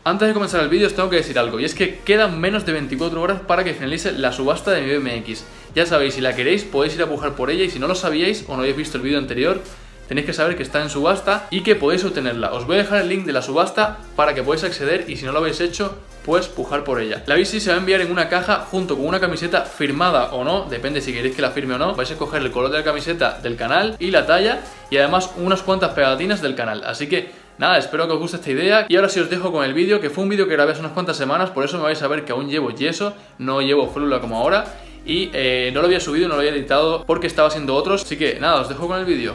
Antes de comenzar el vídeo os tengo que decir algo, y es que quedan menos de 24 horas para que finalice la subasta de mi BMX. Ya sabéis, si la queréis podéis ir a pujar por ella, y si no lo sabíais o no habéis visto el vídeo anterior, tenéis que saber que está en subasta y que podéis obtenerla. Os voy a dejar el link de la subasta para que podáis acceder, y si no lo habéis hecho, pues pujar por ella. La bici se va a enviar en una caja junto con una camiseta firmada o no, depende si queréis que la firme o no. Vais a escoger el color de la camiseta del canal y la talla, y además unas cuantas pegatinas del canal. Así que nada, espero que os guste esta idea. Y ahora sí os dejo con el vídeo, que fue un vídeo que grabé hace unas cuantas semanas, por eso me vais a ver que aún llevo yeso, no llevo férula como ahora. Y no lo había subido, no lo había editado porque estaba haciendo otros. Así que nada, os dejo con el vídeo.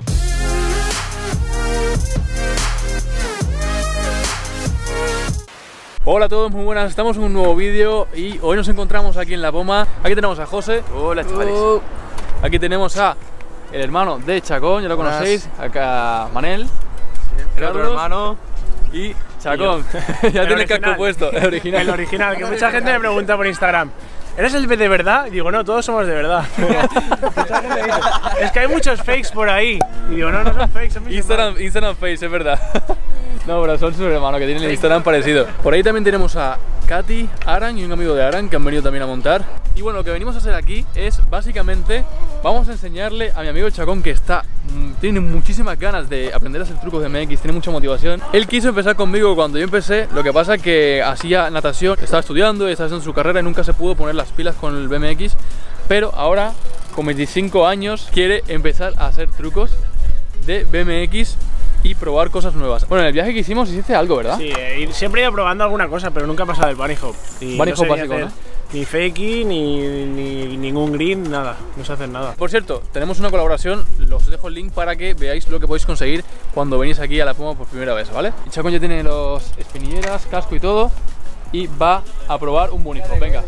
Hola a todos, muy buenas, estamos en un nuevo vídeo y hoy nos encontramos aquí en La Poma. Aquí tenemos a José. Hola chavales. Aquí tenemos a el hermano de Chacón, ya lo conocéis. Acá Manel, El otro hermano y Chacón. Ya tiene el casco puesto, el original. El original, que mucha gente me pregunta por Instagram, ¿eres el de verdad? Y digo, no, todos somos de verdad. Mucha gente dice, es que hay muchos fakes por ahí. Y digo, no, no son fakes, son mis Instagram face, es verdad. No, pero son sus hermanos que tienen el Instagram parecido. Por ahí también tenemos a Katy, Aran y un amigo de Aran que han venido también a montar. Y bueno, lo que venimos a hacer aquí es básicamente vamos a enseñarle a mi amigo Chacón, que tiene muchísimas ganas de aprender a hacer trucos de MX, tiene mucha motivación. Él quiso empezar conmigo cuando yo empecé, lo que pasa es que hacía natación, estaba estudiando y estaba haciendo su carrera y nunca se pudo poner las pilas con el BMX, pero ahora con 25 años quiere empezar a hacer trucos de BMX y probar cosas nuevas. Bueno, en el viaje que hicimos hiciste algo, ¿verdad? Sí, siempre he ido probando alguna cosa, pero nunca he pasado el bunny hop. Bunny hop básico, ¿no? Ni fakey, ni ningún green, nada. No sé hacer nada. Por cierto, tenemos una colaboración, os dejo el link para que veáis lo que podéis conseguir cuando venís aquí a La Poma por primera vez, ¿vale? Y Chacón ya tiene los espinilleras, casco y todo, y va a probar un bunny hop, venga.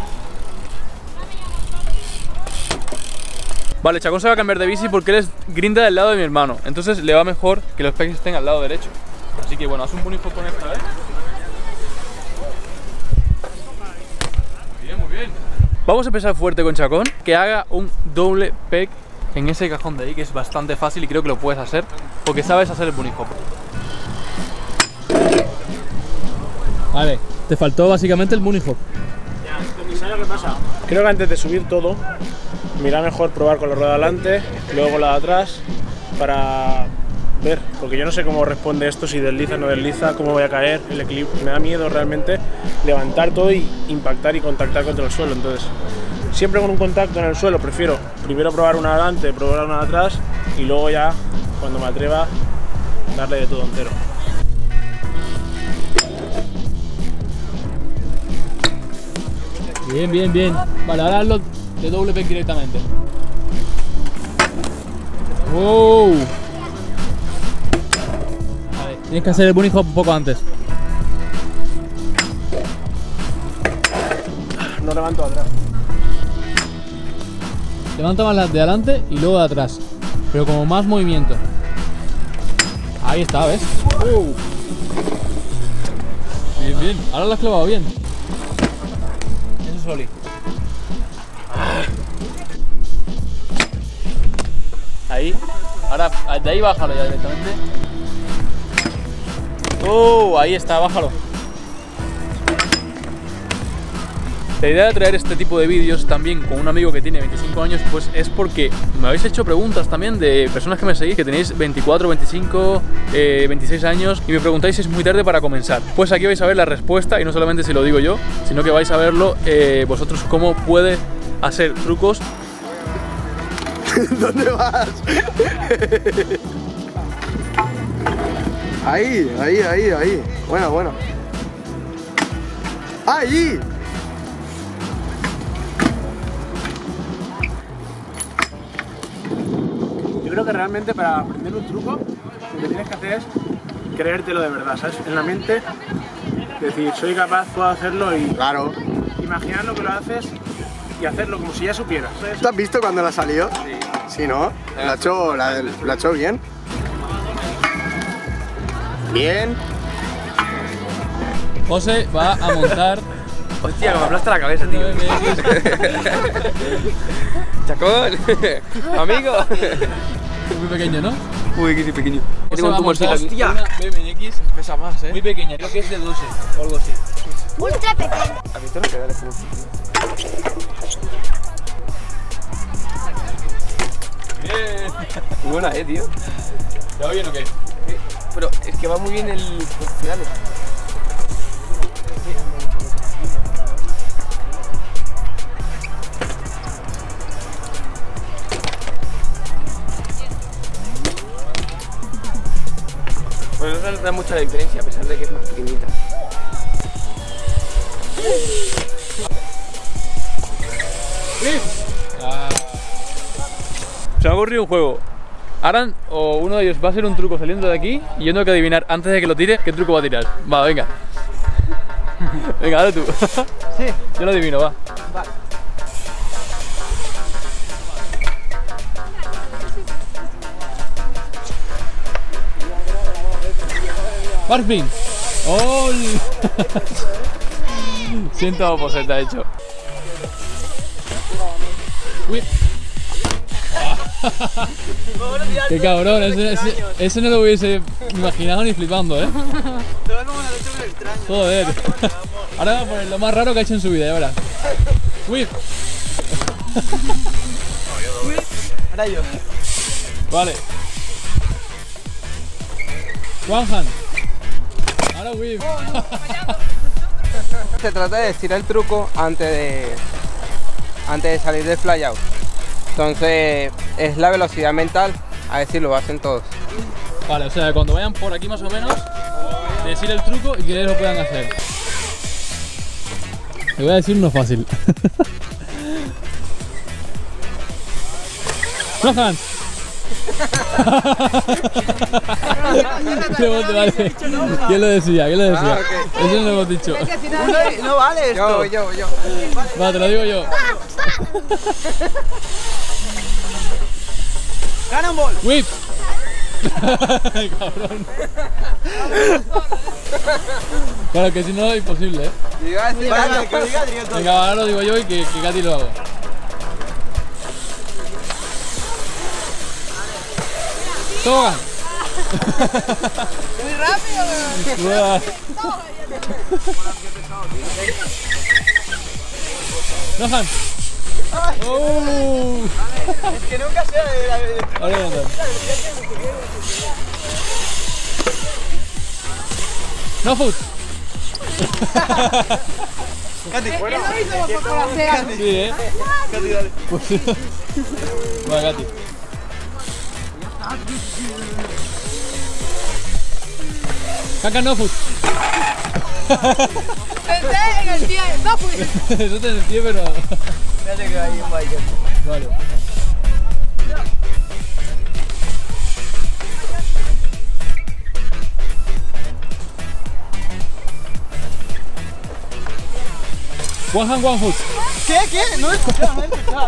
Vale, Chacón se va a cambiar de bici porque él es grinda del lado de mi hermano, entonces le va mejor que los pegs estén al lado derecho. Así que bueno, haz un bunny hop con esta, ¿eh? Muy bien. Vamos a empezar fuerte con Chacón, que haga un doble peg en ese cajón de ahí, que es bastante fácil y creo que lo puedes hacer porque sabes hacer el bunny hop. Vale, te faltó básicamente el bunny hop. ¿Sabes lo que pasa? Creo que antes de subir todo, mira mejor probar con la rueda delante, luego con la de atrás, para ver, porque yo no sé cómo responde esto, si desliza o no desliza, cómo voy a caer, el equilibrio. Me da miedo realmente levantar todo y impactar y contactar contra el suelo. Entonces, siempre con un contacto en el suelo, prefiero primero probar una adelante, probar una de atrás y luego ya, cuando me atreva, darle de todo entero. Bien, bien, bien. Vale, ahora hazlo de doble peg directamente. ¡Wow! Vale, tienes que hacer el bunny hop un poco antes. No levanto atrás. Levanta más las de adelante y luego de atrás, pero como más movimiento. Ahí está, ¿ves? Bien, bien. Ahora lo has clavado bien. Eso es Oli. Ahí. Ahora de ahí bájalo ya directamente. Ahí está, bájalo. La idea de traer este tipo de vídeos también con un amigo que tiene 25 años, pues es porque me habéis hecho preguntas también de personas que me seguís, que tenéis 24, 25, 26 años y me preguntáis si es muy tarde para comenzar. Pues aquí vais a ver la respuesta, y no solamente si lo digo yo, sino que vais a verlo vosotros, cómo puede hacer trucos. ¿Dónde vas? Ahí. Bueno. ¡Ahí! Yo creo que realmente para aprender un truco, lo que tienes que hacer es creértelo de verdad, ¿sabes? En la mente, decir, soy capaz, puedo hacerlo y... Claro. Imaginando que lo haces y hacerlo como si ya supieras, ¿sabes? ¿Tú has visto cuando la salió? Sí. Sí, ¿no? La ha hecho bien. Bien. José va a montar... Hostia, que me aplasta la cabeza, tío. Chacón, amigo. Muy pequeño, ¿no? Uy, que pequeño. Tengo un tumorcito aquí. ¡Hostia! Una BMX Pesa más, muy pequeña, creo que es de 12 o algo así. Ultra pequeño. ¿A ti te lo queda de fútbol? Bien. Muy buena, tío. ¿Te va bien o qué? Pero es que va muy bien el... Dale. Pues no se da mucho la diferencia, a pesar de que es más pequeñita. Se me ha ocurrido un juego. Aran o uno de ellos va a hacer un truco saliendo de aquí y yo tengo que adivinar antes de que lo tire qué truco va a tirar. Va, venga. Venga, dale tú. Sí. Yo lo adivino, va. Barfing. ¡Oh! Siento poseta hecho. Uy. Qué cabrón, ese no lo hubiese imaginado ni flipando, ¿eh? Joder. Ahora va a poner lo más raro que ha hecho en su vida, ya verás. Whip. Ahora yo. Vale. One hand. Ahora whip. Se trata de estirar el truco antes de salir del flyout. Entonces es la velocidad mental, a ver si lo hacen todos. Vale, o sea, cuando vayan por aquí más o menos, decir el truco y que ellos lo puedan hacer. Te voy a decir uno fácil. No hands. Qué bote, vale. ¿Quién lo decía? ¿Quién lo decía? Ah, Eso no lo hemos dicho. No vale esto. Yo. Va, te lo digo yo. Cannonball. Whip. Cabrón. Claro que si no es imposible, ¿eh? Venga, ahora lo digo yo y que Katy lo haga. ¡Toma! Muy rápido, ¡Nohan! ¡Oh! Es que nunca sé de Ahora no. ¡No foot! Katy, fuera. Sí, ¿eh? Katy, dale. Pues sí. Va, Katy. Caca, no foot. Pensé en el pie, no fui. Eso te sentí, pero... Fíjate que hay un bike. Vale. One hand, one foot. ¿Qué? No he escuchado.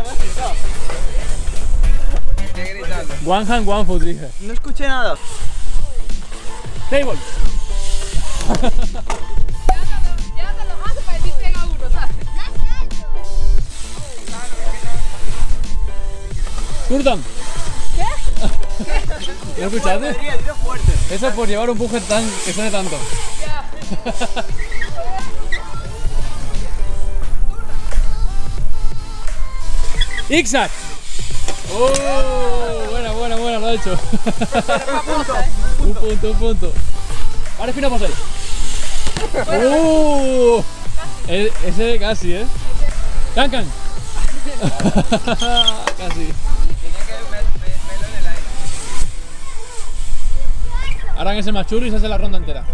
¿Qué gritando? One hand, one foot, dije. No escuché nada. Table. Ya te lo hace para decir pega uno, ¿sabes? Turdan. ¿Qué? ¿Lo escuchaste? Tiro fuerte. Eso es por llevar un pujer tan que suene tanto. Ixac. Oh, buena, lo ha hecho. Un punto. Ahora finamos ahí. Ese casi, ¿eh? Cancan. Casi. Harán ese más chulo y se hace la ronda entera.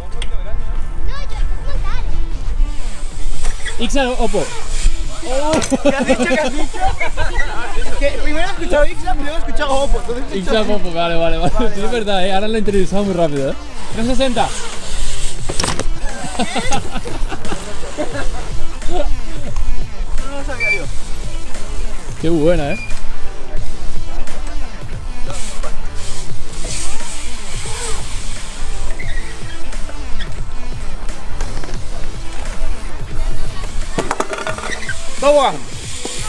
Ixac Oppo. ¿Qué has dicho? Es que primero he escuchado Ixac, luego he escuchado Oppo. Ixac Oppo, vale. Sí, es verdad, ¿eh? Ahora lo he interiorizado muy rápido, ¿eh? 360. No lo sabía yo. Qué buena, ¿eh? ¡Toma!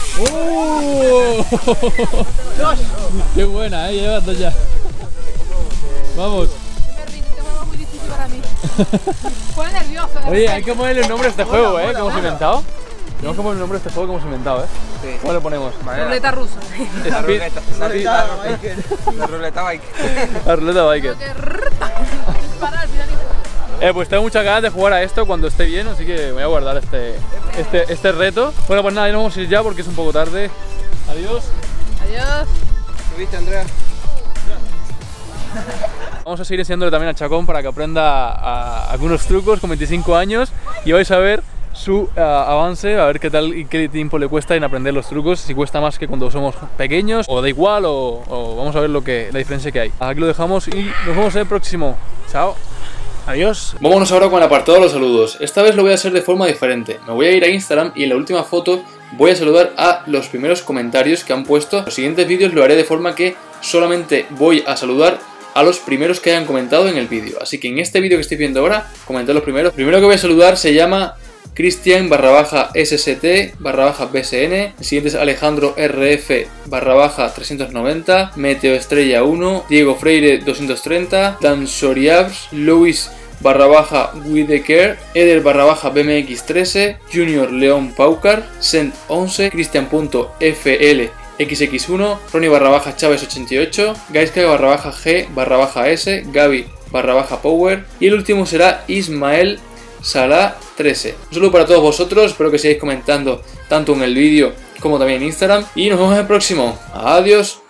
¡Oh! ¡Qué buena, llevas dos ya! Vamos. Me rindo, este juego es muy difícil para mí. Pone nervioso. Oye, hay que ponerle un nombre a este juego, ¿eh? ¿Cómo hemos inventado? Tenemos que poner un nombre a este juego que hemos inventado, ¿eh? Sí. ¿Cómo le ponemos? Ruleta rusa. La ruleta. La ruleta bike. La ruleta biker. Para al final. Pues tengo muchas ganas de jugar a esto cuando esté bien, así que voy a guardar este reto. Bueno, pues nada, ya nos vamos a ir ya porque es un poco tarde. Adiós. Adiós. ¿Viste, Andrea? Vamos a seguir enseñándole también a Chacón para que aprenda algunos trucos con 25 años y vais a ver su avance, a ver qué tal y qué tiempo le cuesta en aprender los trucos, si cuesta más que cuando somos pequeños o da igual o vamos a ver la diferencia que hay. Aquí lo dejamos y nos vemos en el próximo. Chao. Adiós. Vámonos ahora con el apartado de los saludos. Esta vez lo voy a hacer de forma diferente. Me voy a ir a Instagram y en la última foto voy a saludar a los primeros comentarios que han puesto. Los siguientes vídeos lo haré de forma que solamente voy a saludar a los primeros que hayan comentado en el vídeo. Así que en este vídeo que estoy viendo ahora, comentad los primeros. El primero que voy a saludar se llama Cristian_SST_BSN. El siguiente es Alejandro RF_390, Meteo Estrella 1, Diego Freire 230, Dan Soriabs, Luis_Whitaker, Eder_BMX13, Junior León Paucar, Sent11, Cristian.FLXX1, Ronnie_Chávez88, Gaiska_G_S, Gaby_Power y el último será Ismael Salah 13. Un saludo para todos vosotros, espero que sigáis comentando tanto en el vídeo como también en Instagram y nos vemos en el próximo. Adiós.